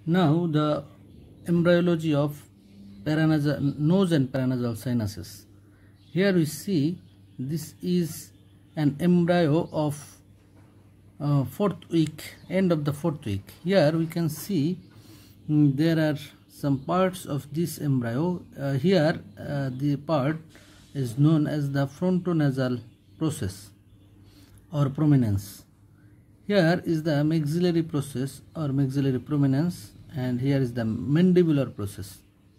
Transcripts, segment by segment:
Now the embryology of nose and paranasal sinuses. Here we see this is an embryo of fourth week, end of the fourth week. Here we can see there are some parts of this embryo. Here the part is known as the frontonasal process or prominence. Here is the maxillary process or maxillary prominence, and here is the mandibular process.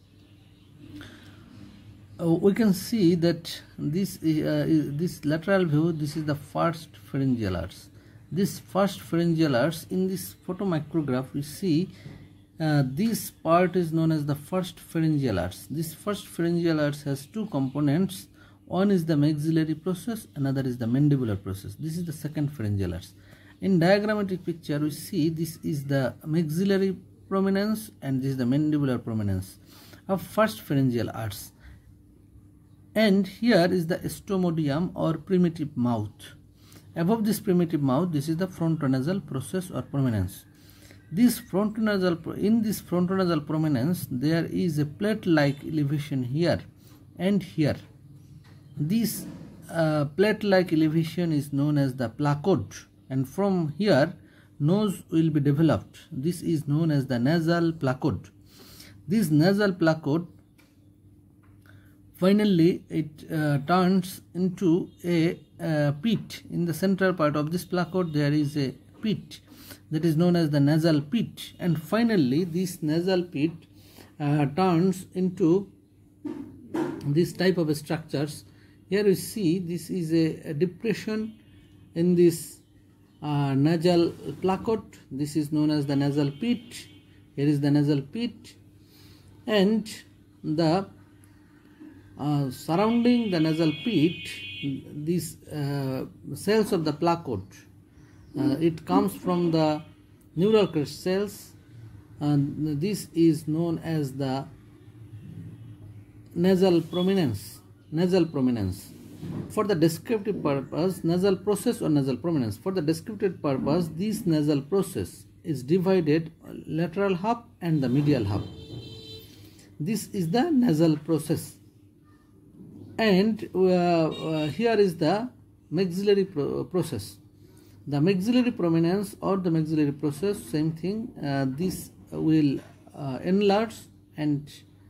We can see that this lateral view, this is the first pharyngealers. This first pharyngealers, in this photomicrograph we see this part is known as the first pharyngealers. This first pharyngealers has two components. One is the maxillary process, another is the mandibular process. This is the second pharyngealers. In diagrammatic picture we see this is the maxillary prominence and this is the mandibular prominence of first pharyngeal arch. And here is the estomodium or primitive mouth. Above this primitive mouth, this is the frontonasal process or prominence. In this frontonasal prominence, there is a plate-like elevation here and here. This plate-like elevation is known as the placode, and from here nose will be developed. This is known as the nasal placode. This nasal placode, finally it turns into a pit. In the central part of this placode there is a pit that is known as the nasal pit, and finally this nasal pit turns into this type of structures. Here we see this is a depression in this nasal placode. This is known as the nasal pit. Here is the nasal pit, and the surrounding the nasal pit, these cells of the placode, it comes from the neural crest cells. This is known as the nasal prominence. For the descriptive purpose, nasal process or nasal prominence. For the descriptive purpose, this nasal process is divided lateral half and the medial half. This is the nasal process. And here is the maxillary process. The maxillary prominence or the maxillary process, same thing. This will enlarge and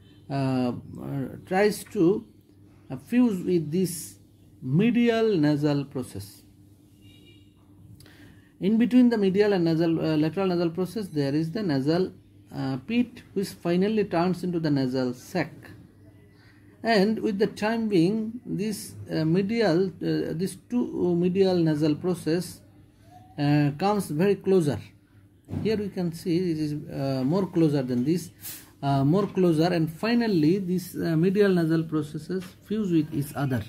tries to fuse with this medial nasal process. In between the medial and lateral nasal process, there is the nasal pit, which finally turns into the nasal sac. And with the time being, this these two medial nasal process comes very closer. Here we can see it is more closer than this, more closer, and finally these medial nasal processes fuse with each other.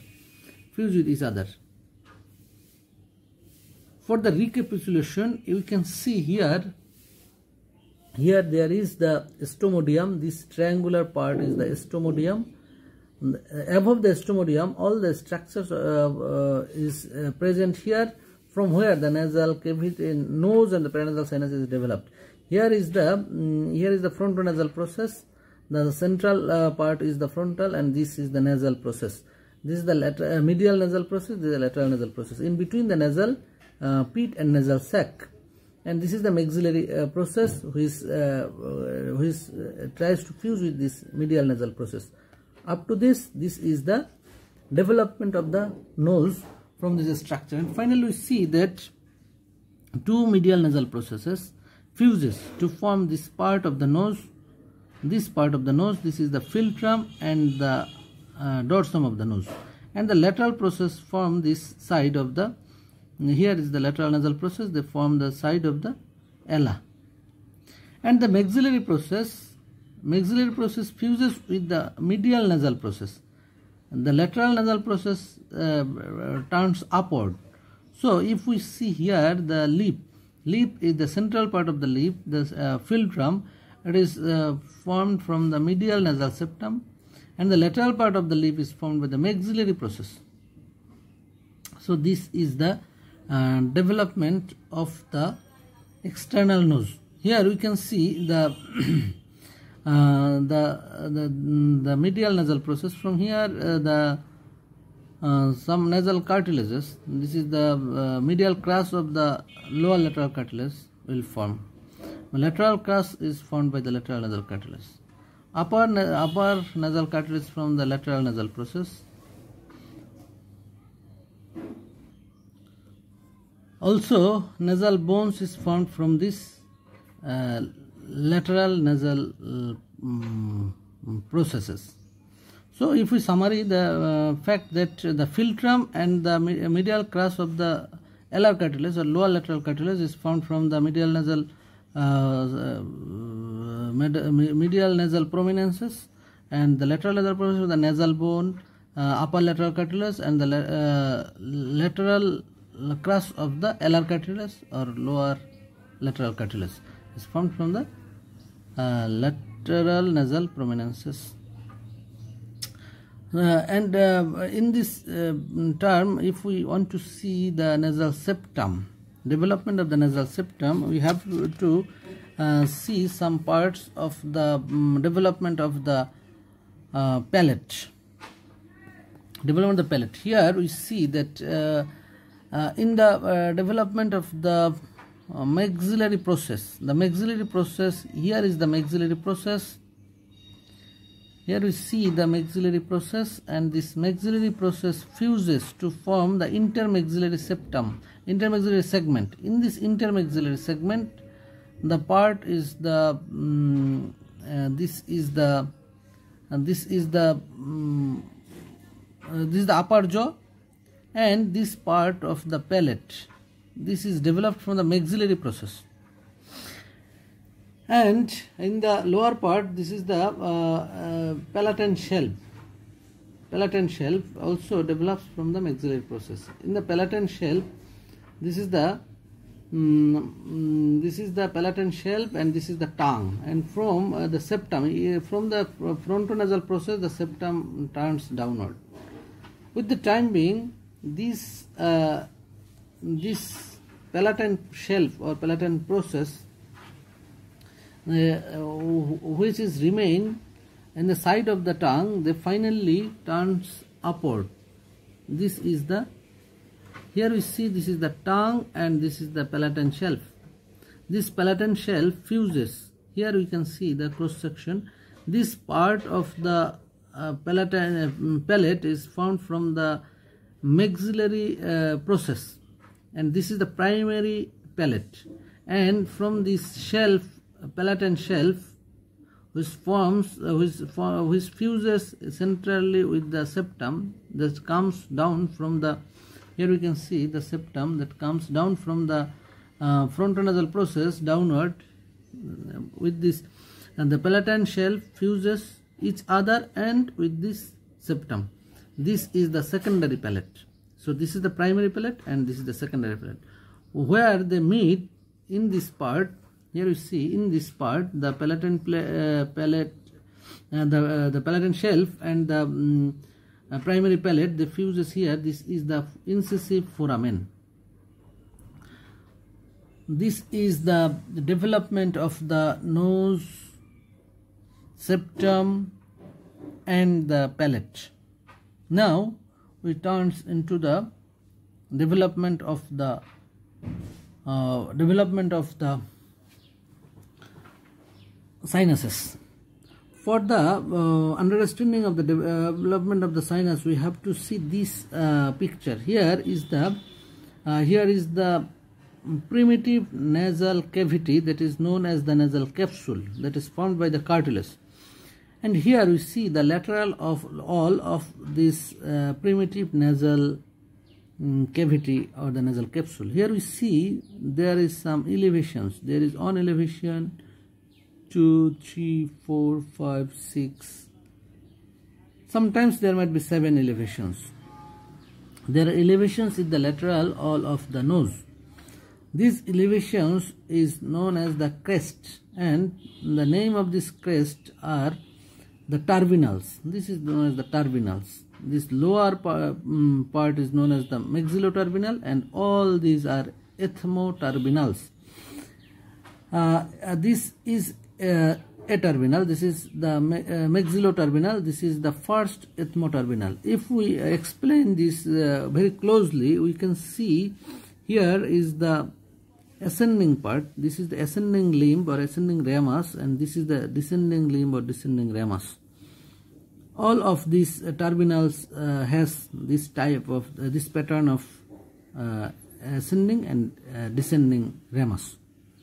For the recapitulation, you can see here there is the estomodium. This triangular part is the estomodium. Above the estomodium, all the structures is present here, from where the nasal cavity, nose and the paranasal sinus is developed. Here is the frontonasal process. The central part is the frontal, and this is the nasal process. This is the medial nasal process. This is the lateral nasal process. In between the nasal pit and nasal sac, and this is the maxillary process, which tries to fuse with this medial nasal process. Up to this is the development of the nose from this structure, and finally we see that two medial nasal processes fuses to form this part of the nose. This part of the nose, this is the philtrum and the dorsum of the nose, and the lateral process form this side of the. Here is the lateral nasal process. They form the side of the ala, and the maxillary process fuses with the medial nasal process. The lateral nasal process turns upward. So if we see here the lip is the central part of the lip, the philtrum. It is formed from the medial nasal septum, and the lateral part of the lip is formed by the maxillary process. So this is the development of the external nose. here we can see the the medial nasal process. From here some nasal cartilages, this is the medial crest of the lower lateral cartilage will form. The lateral crest is formed by the lateral nasal cartilage. Upper nasal cartilage from the lateral nasal process. Also, nasal bones is formed from this lateral nasal processes. So, if we summary the fact that the philtrum and the medial crest of the alar cartilage or lower lateral cartilage is formed from the medial nasal prominences, and the lateral nasal process of the nasal bone, upper lateral cartilage, and the lateral crest of the alar cartilage or lower lateral cartilage is formed from the lateral nasal prominences. And in this term, if we want to see the nasal septum, development of the nasal septum, we have to see some parts of the development of the palate. Development of the palate. Here we see that in the development of the maxillary process, here is the maxillary process. Here we see the maxillary process, and this maxillary process fuses to form the intermaxillary septum, intermaxillary segment. In this intermaxillary segment, the part is the this is the upper jaw, and this part of the palate, this is developed from the maxillary process. And in the lower part, this is the palatine shelf. Palatine shelf also develops from the maxillary process. In the palatine shelf, this is the palatine shelf, and this is the tongue. And from the septum, from the frontonasal process, the septum turns downward. With the time being, this palatine shelf or palatine process, which is remain in the side of the tongue, they finally turns upward. This is the, here we see this is the tongue and this is the palatine shelf. This palatine shelf fuses. Here we can see the cross section. This part of the palate is formed from the maxillary process, and this is the primary palate. And from this shelf, palatine shelf, which fuses centrally with the septum, that comes down from the, here we can see the septum that comes down from the frontonasal process downward with this, and the palatine shelf fuses each other and with this septum. This is the secondary palate. So this is the primary palate and this is the secondary palate. Where they meet in this part, here you see in this part the palatine palate, the palatine shelf and the primary palate, the fuses here. This is the incisive foramen. This is the development of the nose, septum and the palate. Now we turn into the development of the sinuses. For the understanding of the development of the sinus, we have to see this picture. Here is the primitive nasal cavity that is known as the nasal capsule, that is formed by the cartilage. And here we see the lateral of all of this primitive nasal cavity or the nasal capsule. Here we see there is some elevations. There is one elevation, 2, 3, 4, 5, 6. Sometimes there might be 7 elevations. There are elevations in the lateral all of the nose. These elevations is known as the crest, and the name of this crest are the turbinals. This is known as the turbinals. This lower part is known as the maxilloturbinal, and all these are ethmoturbinals. This is A-terminal, this is the maxilloterminal, this is the first ethmoterminal. If we explain this very closely, we can see here is the ascending part, this is the ascending limb or ascending ramus, and this is the descending limb or descending ramus. All of these terminals has this type of this pattern of ascending and descending ramus.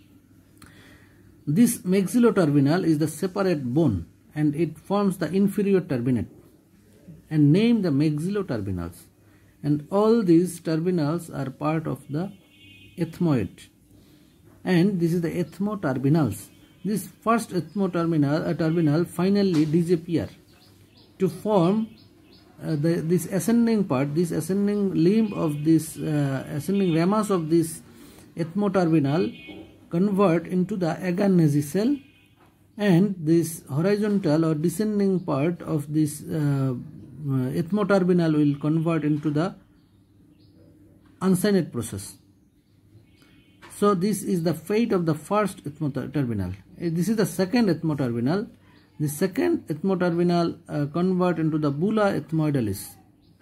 This maxilloterminal is the separate bone and it forms the inferior turbinate and named the maxilloterminals, and all these terminals are part of the ethmoid, and this is the ethmoterminals. This first ethmoterminal finally disappear to form this ascending part, this ascending limb of this ascending ramus of this ethmoterminal convert into the agar cell, and this horizontal or descending part of this ethmoterminal will convert into the uncinate process. So this is the fate of the first ethmoterminal. This is the second ethmoterminal. The second ethmoterminal convert into the bulla ethmoidalis.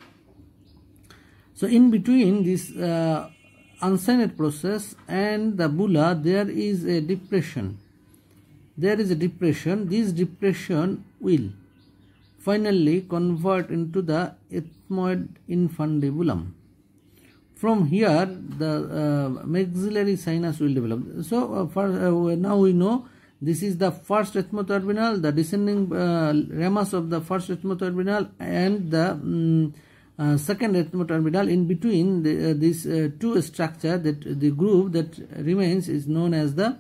So in between this uncinate process and the bulla, there is a depression. This depression will finally convert into the ethmoid infundibulum. From here, the maxillary sinus will develop. So now we know this is the first ethmoterminal, the descending ramus of the first ethmoterminal, and the second ethmoterminal. In between these two structure, that the group that remains is known as the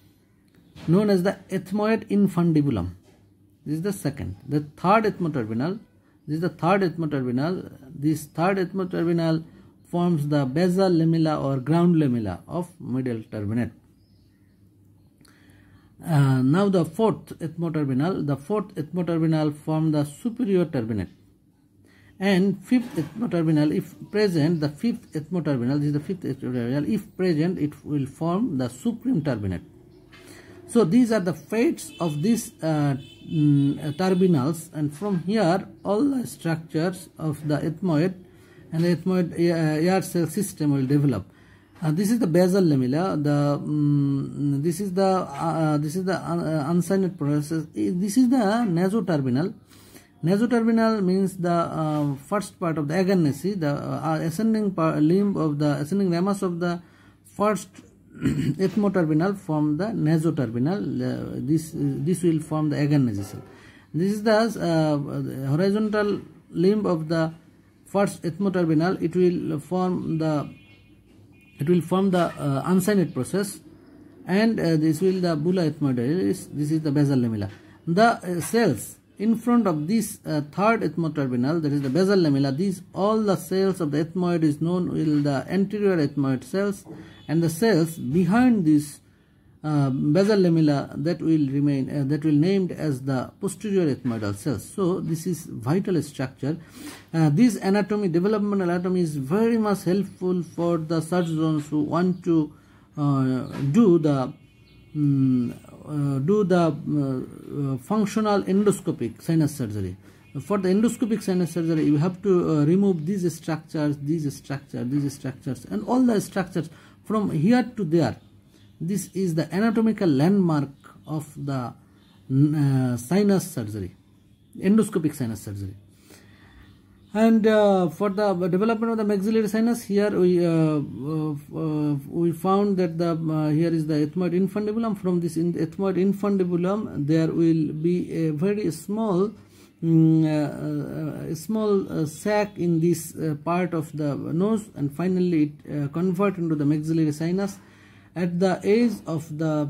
ethmoid infundibulum. This is the second. The third ethmoterminal. This is the third ethmoterminal. This third ethmoterminal forms the basal lamella or ground lamella of medial turbinate. Now the fourth ethmoterminal. The fourth ethmoterminal form the superior turbinate. And fifth ethmoterminal, if present, the fifth ethmoterminal, this is the fifth ethmoterminal, if present, it will form the supreme turbinate. So these are the fates of these terminals, and from here all the structures of the ethmoid and the ethmoid air cell system will develop. This is the basal lamella. This is the uncinate process. This is the nasoterminal. Nasoterminal means the first part of the agarnacy, the ascending limb of the ascending ramus of the first ethmoterminal form the nasoterminal. This will form the agarnacy cell. This is the horizontal limb of the first ethmoterminal. It will form the uncinate process, and this will the bulla ethmoidalis. This is the basal lamella. The cells in front of this third ethmoterminal, that is the basal lamella, these all the cells of the ethmoid is known as the anterior ethmoid cells, and the cells behind this basal lamella that will remain that will named as the posterior ethmoidal cells. So this is vital structure. This anatomy, developmental anatomy, is very much helpful for the surgeons who want to do the functional endoscopic sinus surgery. For the endoscopic sinus surgery, you have to remove these structures, and all the structures from here to there. This is the anatomical landmark of the sinus surgery, endoscopic sinus surgery. And for the development of the maxillary sinus, here we found that here is the ethmoid infundibulum. From this ethmoid infundibulum, there will be a very small sac in this part of the nose, and finally it convert into the maxillary sinus at the age of the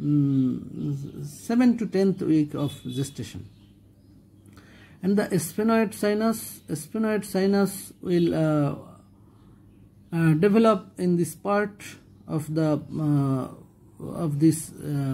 7th to 10th week of gestation. And the sphenoid sinus will develop in this part of the this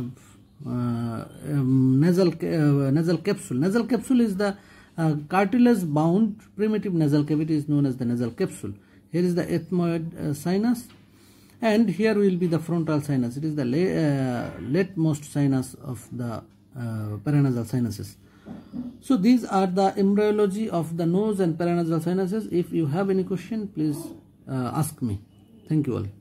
nasal capsule. Nasal capsule is the cartilage bound primitive nasal cavity, is known as the nasal capsule. Here is the ethmoid sinus, and here will be the frontal sinus. It is the latemost sinus of the paranasal sinuses. So these are the embryology of the nose and paranasal sinuses. If you have any question, please ask me. Thank you all.